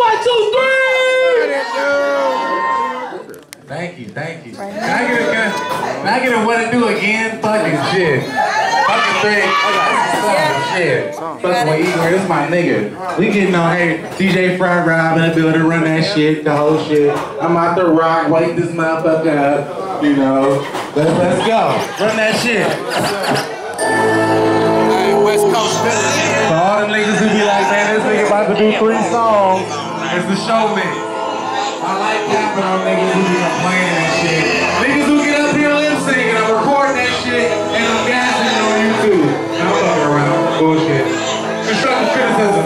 1, 2, 3. Thank you. Can I get a what to do again? Fucking shit. Fucking straight. Shit. Fucking with Igor, this is my nigga. We getting on here. DJ Fried Rob in the building, run that shit, the whole shit. I'm out the rock, wake this motherfucker up, you know. Let's go. Run that shit. West Coast. For all them niggas who be like, man, this nigga about to do 3 songs, it's the show mix. I like capping on niggas who be complaining and shit. Niggas who get up here lip syncing, I'm recording that shit and I'm gassing it on YouTube. I'm fucking around. Bullshit. Constructive criticism.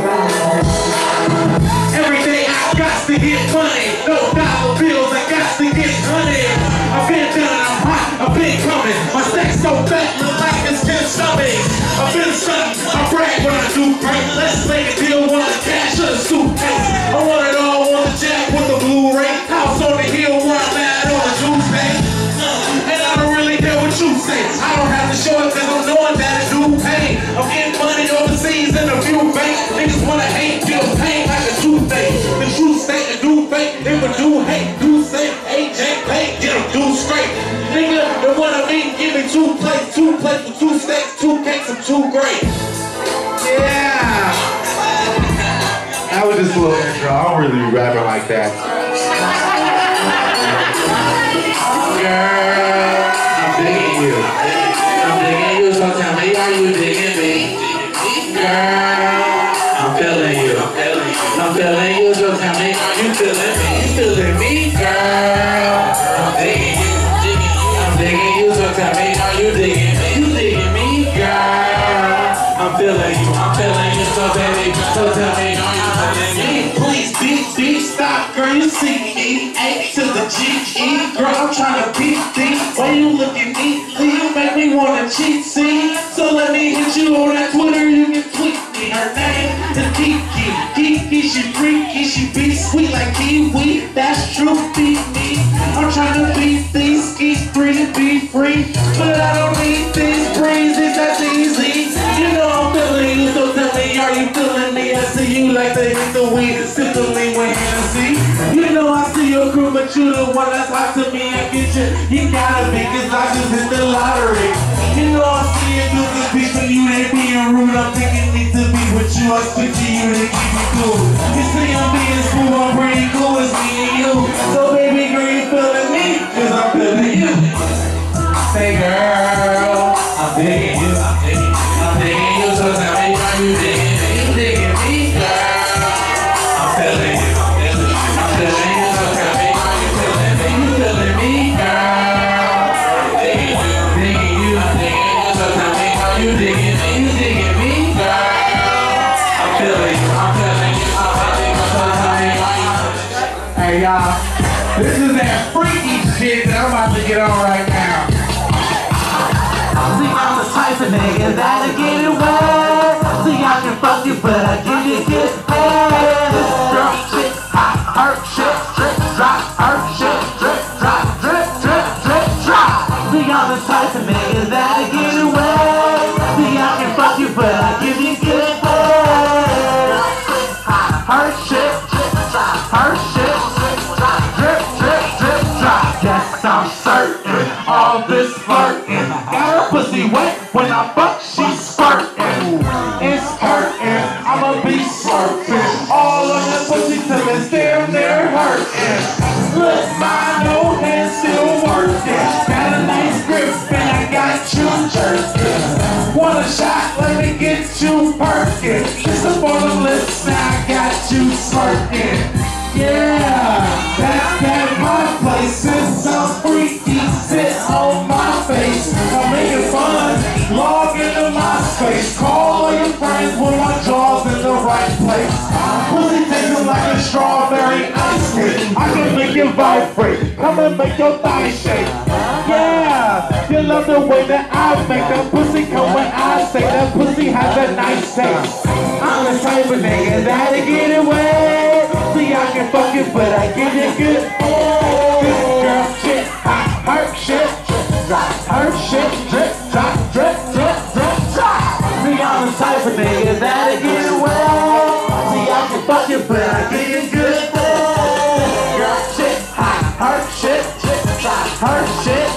Every day I got to get money. No dollar bills, I got to get honey. I've been done, I'm hot, I've been coming. My stack's so fat, look like it's 10 stomachs. I've been something, I brag when I do great. Let's make a deal, want the cash or the suitcase. I want it all, want the jack with the Blu-ray. House on the hill where I'm at on the Tuesday. And I don't really care what you say. I don't have to show it cause I'm knowing that it do pay. I'm getting money overseas in a few banks. Niggas wanna hate, feel pain like a toothache. The true state, the do fake. If a do hate, do say, AJ pay, get them do straight. Nigga, the one I mean, give me 2 plates with 2 steaks, 2 cakes, and 2 grapes. Yeah. That was just a little intro. I don't really be rapping like that. Girl, I'm digging you. I'm digging you, so tell me, are you digging me? Girl, I'm feeling you. I'm feeling you, so tell me, are you feeling me? You feeling me? Girl, I'm digging you. I'm digging you, so tell me, are you digging me? You digging me? Girl, I'm feeling you. I'm feeling you, so baby, so tell me, are you feeling me? Please, beat, stop, girl, you see me. A to the G-E, girl, I'm trying to beat thee. Why you look at me? You make me wanna cheat, see? So let me hit you on that Twitter, you can tweet me. Her name is Kiki. Kiki, she freaky, she be sweet like kiwi. That's true, beat me. I'm trying to beat these skis, free to be free. But I don't need these breezes, that's easy. You know I'm feeling you, so tell me, are you feeling me? I see you like they hit the weed, sip the lean with Hennessy. You know I see your crew, but you the one that's hot to me. I get you, you gotta be, cause I just hit the lottery. You know I see you do this beat for you, they being rude. I'm thinking need to be with you, I speak to you, they keep me cool. You see I'm being smooth, I'm pretty cool, it's me and you. So baby girl, you feeling me? Cause I'm feeling you. Say girl, I'm digging you. I'm digging you, so tell me, are you digging me? You digging me, girl? I'm feeling you. I'm feeling you, so tell me, are you feeling me? You feeling me, girl? Digging you, digging you, I'm digging you, so tell me, are you digging me? You digging me, girl? I'm feeling you, I'm feeling you, I'm feeling you, so tell me, are you feeling me? Hey y'all, this is that freaky shit that I'm about to get on right now. See, I'm the type of nigga that'll get it wet. See, I can fuck you, but I give you good head. This drop shit, hot, hurt shit, drip, drop, hurt shit, drip, drop, drip, drip, drip, drop. See, I'm the type of nigga that'll get it wet. See, I can fuck you, but I give you good head. Hot, hurt shit, drip, drop, hurt shit, drip, drop, drip, drip, drip, drop. Yes, I'm certain all this flirting. Pussy wet when I fuck, she's squirting. It's hurting, I'ma be slurping all of that pussy till it's damn near hurting. Look, my no hand still working. Got a nice grip and I got you jerking. Want a shot? Let me get you perking. Kiss up on the lips, now I got you smirking. Yeah, that's my place. It's so freaky, sit on my face. I'm making fun, log into my space. Call all your friends when my jaw's in the right place. Pussy tasting like a strawberry ice cream. I can make you vibrate, come and make your thigh shake. Yeah, you love the way that I make that pussy come when I say that pussy has a nice taste. I'm the type of nigga that'll get it wet. See, I can fuck it, but I give it good. This girl shit, hot, hurt shit, drop, hurt shit, drip, drop, drip, drip, drip, drop. See, I'm the type of nigga that'll get it wet. See, I can fuck it, but I give it good. her shit.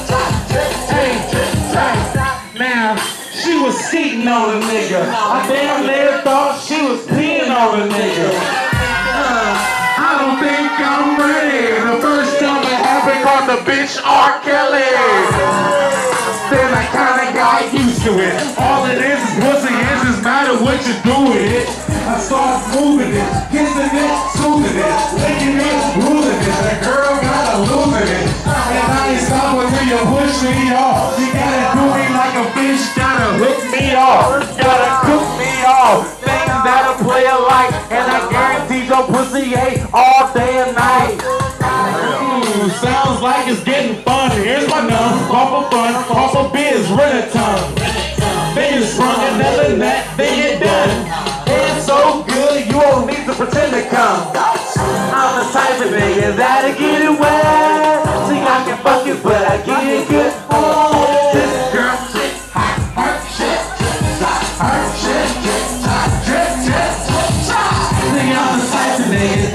Now, she was sitting on a nigga. I damn near thought she was peeing on a nigga. I don't think I'm ready. The first time it happened called the bitch R. Kelly. Then I kinda got used to it. All it is pussy, it just matter what you do with it. I start moving it, kissing it, soothing it, licking it, ruling it. The girl gotta losing it. And I ain't stopping till you push me off. You gotta do me like a bitch, gotta hook me off, gotta cook me off. Things that'll play alike, and I guarantee your pussy ain't all day and night. Sounds like it's getting fun. Here's my number, off of fun, off of biz, run a ton. Then you sprung another nut, then you're done. It's so good, you won't need to pretend to come. I'm the type of nigga that'll get it wet. See, I can fuck it, but I get it good. This girl shit, hot, hurt shit, hot, hurt shit, hot, drip, drip, drip. See, I'm the type of nigga